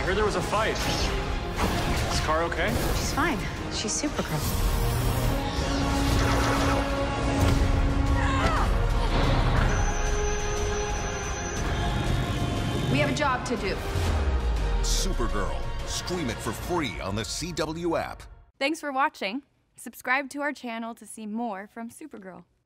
heard there was a fight. Is Car okay? She's fine. She's Supergirl. We have a job to do. Supergirl. Stream it for free on the CW app. Thanks for watching. Subscribe to our channel to see more from Supergirl.